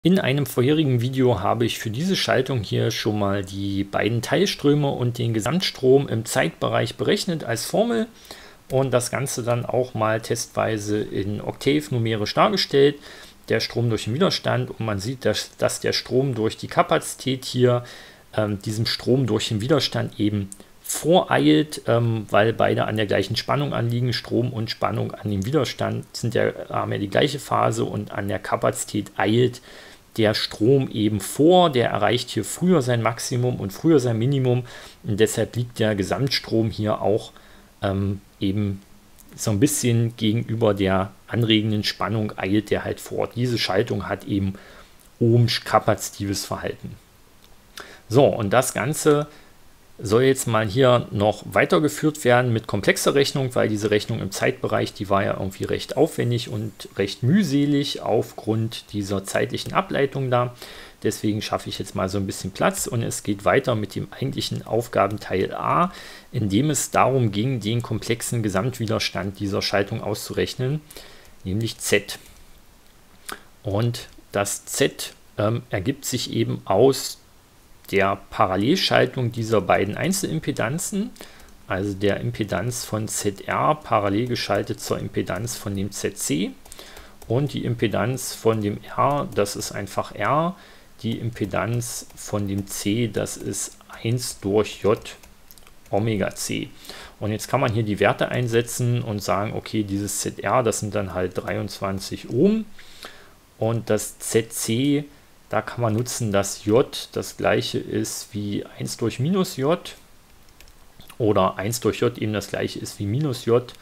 In einem vorherigen Video habe ich für diese Schaltung hier schon mal die beiden Teilströme und den Gesamtstrom im Zeitbereich berechnet als Formel und das Ganze dann auch mal testweise in Octave numerisch dargestellt. Der Strom durch den Widerstand und man sieht, dass der Strom durch die Kapazität hier diesem Strom durch den Widerstand eben voreilt, weil beide an der gleichen Spannung anliegen. Strom und Spannung an dem Widerstand haben ja die gleiche Phase und an der Kapazität eilt der Strom eben vor, der erreicht hier früher sein Maximum und früher sein Minimum und deshalb liegt der Gesamtstrom hier auch eben so ein bisschen gegenüber der anregenden Spannung eilt der halt fort. Diese Schaltung hat eben ohmsch kapazitives Verhalten. So, und das Ganze soll jetzt mal hier noch weitergeführt werden mit komplexer Rechnung, weil diese Rechnung im Zeitbereich, die war ja irgendwie recht aufwendig und recht mühselig aufgrund dieser zeitlichen Ableitung da. Deswegen schaffe ich jetzt mal so ein bisschen Platz und es geht weiter mit dem eigentlichen Aufgabenteil A, in dem es darum ging, den komplexen Gesamtwiderstand dieser Schaltung auszurechnen, nämlich Z. Und das Z ergibt sich eben aus der Parallelschaltung dieser beiden Einzelimpedanzen, also der Impedanz von ZR parallel geschaltet zur Impedanz von dem ZC und die Impedanz von dem R, das ist einfach R, die Impedanz von dem C, das ist 1 durch J Omega C. Und jetzt kann man hier die Werte einsetzen und sagen, okay, dieses ZR, das sind dann halt 23 Ohm und das ZC, da kann man nutzen, dass J das gleiche ist wie 1 durch minus J oder 1 durch J eben das gleiche ist wie minus J.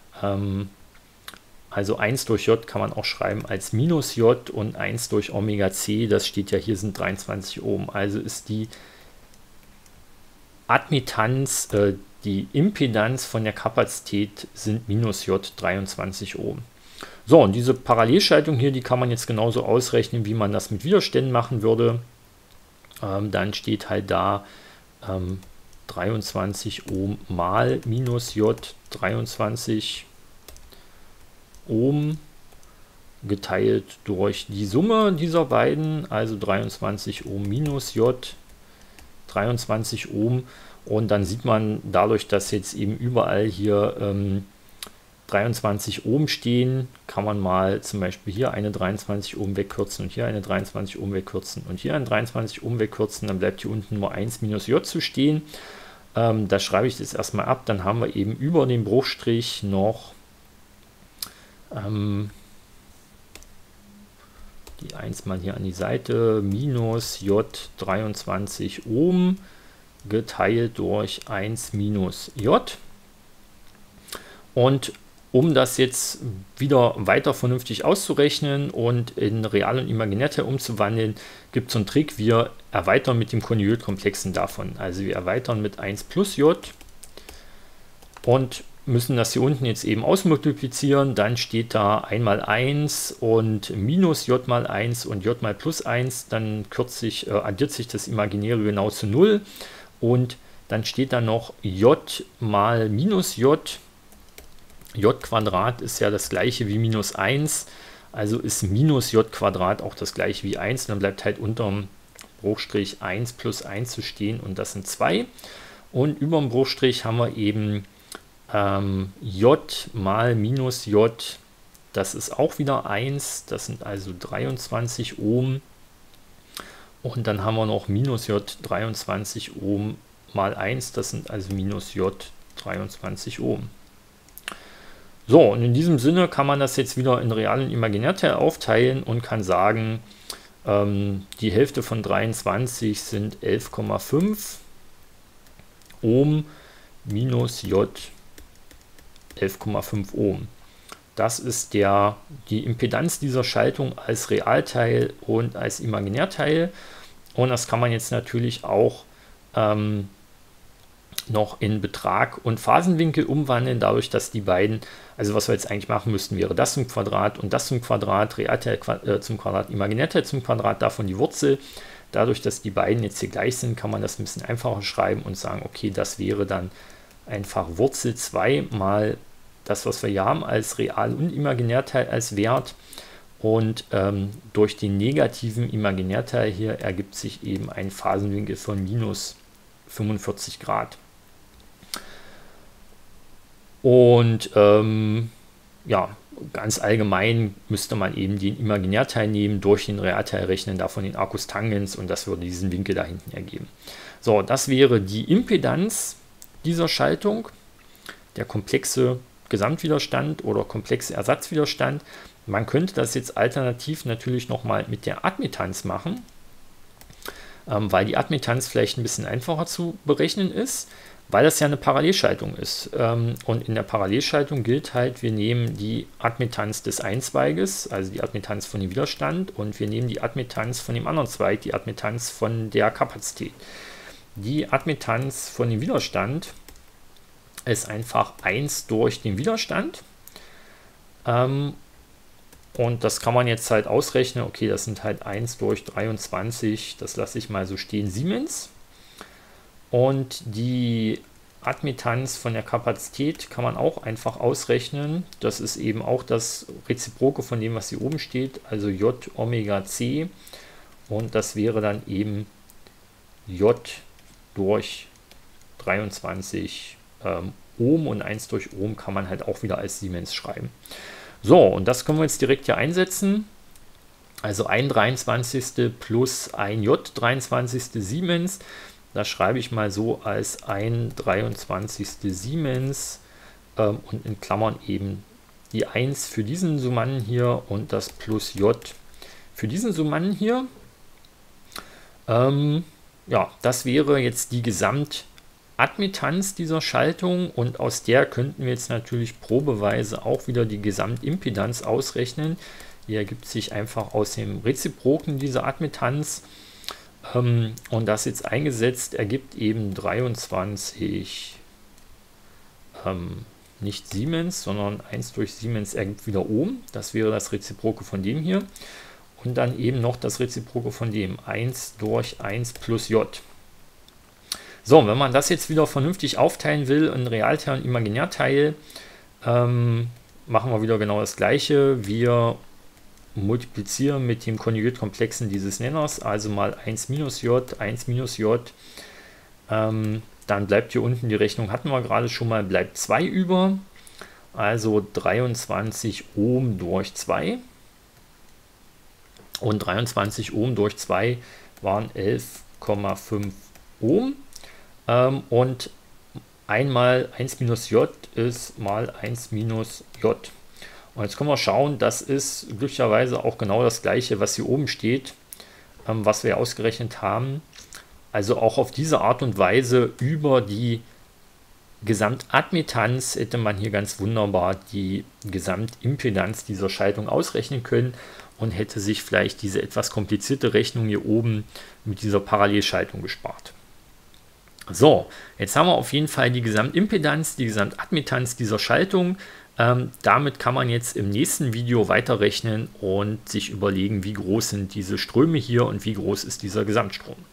Also 1 durch J kann man auch schreiben als minus J und 1 durch Omega C, das steht ja hier, sind 23 Ohm. Also ist die Admittanz, die Impedanz von der Kapazität sind minus J 23 Ohm. So, und diese Parallelschaltung hier, die kann man jetzt genauso ausrechnen, wie man das mit Widerständen machen würde. Dann steht halt da 23 Ohm mal minus J 23 Ohm geteilt durch die Summe dieser beiden, also 23 Ohm minus J 23 Ohm. Und dann sieht man dadurch, dass jetzt eben überall hier 23 Ohm stehen, kann man mal zum Beispiel hier eine 23 Ohm wegkürzen und hier eine 23 Ohm wegkürzen und hier eine 23 Ohm wegkürzen, dann bleibt hier unten nur 1 minus J zu stehen. Da schreibe ich das erstmal ab, dann haben wir eben über den Bruchstrich noch die 1 mal hier an die Seite, minus J 23 Ohm geteilt durch 1 minus J. Und um das jetzt wieder weiter vernünftig auszurechnen und in Real- und Imaginärteil umzuwandeln, gibt es so einen Trick, wir erweitern mit dem Konjugierkomplexen davon. Also wir erweitern mit 1 plus J und müssen das hier unten jetzt eben ausmultiplizieren. Dann steht da 1 mal 1 und minus J mal 1 und J mal plus 1. Dann addiert sich das Imaginäre genau zu 0. Und dann steht da noch J mal minus J. J Quadrat ist ja das gleiche wie minus 1, also ist minus J Quadrat auch das gleiche wie 1. Dann bleibt halt unterm Bruchstrich 1 plus 1 zu stehen und das sind 2. Und über dem Bruchstrich haben wir eben J mal minus J, das ist auch wieder 1, das sind also 23 Ohm. Und dann haben wir noch minus J 23 Ohm mal 1, das sind also minus J 23 Ohm. So, und in diesem Sinne kann man das jetzt wieder in Real- und Imaginärteil aufteilen und kann sagen, die Hälfte von 23 sind 11,5 Ohm minus J 11,5 Ohm. Das ist die Impedanz dieser Schaltung als Realteil und als Imaginärteil. Und das kann man jetzt natürlich auch noch in Betrag und Phasenwinkel umwandeln, dadurch, dass die beiden, also was wir jetzt eigentlich machen müssten, wäre das zum Quadrat und das zum Quadrat, Realteil zum Quadrat, Imaginärteil zum Quadrat, davon die Wurzel. Dadurch, dass die beiden jetzt hier gleich sind, kann man das ein bisschen einfacher schreiben und sagen, okay, das wäre dann einfach Wurzel 2 mal das, was wir hier haben als Real- und Imaginärteil als Wert. Und durch den negativen Imaginärteil hier ergibt sich eben ein Phasenwinkel von minus 45 Grad. Und ja, ganz allgemein müsste man eben den Imaginärteil nehmen, durch den Realteil rechnen, davon den Arcus Tangens, und das würde diesen Winkel da hinten ergeben. So, das wäre die Impedanz dieser Schaltung, der komplexe Gesamtwiderstand oder komplexe Ersatzwiderstand. Man könnte das jetzt alternativ natürlich nochmal mit der Admittanz machen, weil die Admittanz vielleicht ein bisschen einfacher zu berechnen ist, weil das ja eine Parallelschaltung ist. Und in der Parallelschaltung gilt halt, wir nehmen die Admittanz des einen Zweiges, also die Admittanz von dem Widerstand, und wir nehmen die Admittanz von dem anderen Zweig, die Admittanz von der Kapazität. Die Admittanz von dem Widerstand ist einfach 1 durch den Widerstand. Und das kann man jetzt halt ausrechnen. Okay, das sind halt 1 durch 23, das lasse ich mal so stehen, Siemens. Und die Admittanz von der Kapazität kann man auch einfach ausrechnen. Das ist eben auch das Reziproke von dem, was hier oben steht, also J Omega C. Und das wäre dann eben J durch 23 Ohm, und 1 durch Ohm kann man halt auch wieder als Siemens schreiben. So, und das können wir jetzt direkt hier einsetzen. Also 1/23 plus 1 J 23 Siemens. Das schreibe ich mal so als 1/23 Siemens und in Klammern eben die 1 für diesen Summanden hier und das plus J für diesen Summanden hier. Ja, das wäre jetzt die Gesamtadmittanz dieser Schaltung, und aus der könnten wir jetzt natürlich probeweise auch wieder die Gesamtimpedanz ausrechnen. Die ergibt sich einfach aus dem Reziproken dieser Admittanz, und das jetzt eingesetzt ergibt eben 23, nicht Siemens, sondern 1 durch Siemens ergibt wieder Ohm. Das wäre das Reziproke von dem hier. Und dann eben noch das Reziproke von dem, 1 durch 1 plus J. So, wenn man das jetzt wieder vernünftig aufteilen will in Realteil und Imaginärteil, machen wir wieder genau das Gleiche. Wir multiplizieren mit dem Konjugiertkomplexen dieses Nenners, also mal 1 minus J, 1 minus J. Dann bleibt hier unten, die Rechnung hatten wir gerade schon mal, bleibt 2 über. Also 23 Ohm durch 2. Und 23 Ohm durch 2 waren 11,5 Ohm. Und einmal 1 minus J ist mal 1 minus J. Und jetzt können wir schauen, das ist glücklicherweise auch genau das gleiche, was hier oben steht, was wir ausgerechnet haben. Also auch auf diese Art und Weise über die Gesamtadmittanz hätte man hier ganz wunderbar die Gesamtimpedanz dieser Schaltung ausrechnen können und hätte sich vielleicht diese etwas komplizierte Rechnung hier oben mit dieser Parallelschaltung gespart. So, jetzt haben wir auf jeden Fall die Gesamtimpedanz, die Gesamtadmittanz dieser Schaltung. Damit kann man jetzt im nächsten Video weiterrechnen und sich überlegen, wie groß sind diese Ströme hier und wie groß ist dieser Gesamtstrom.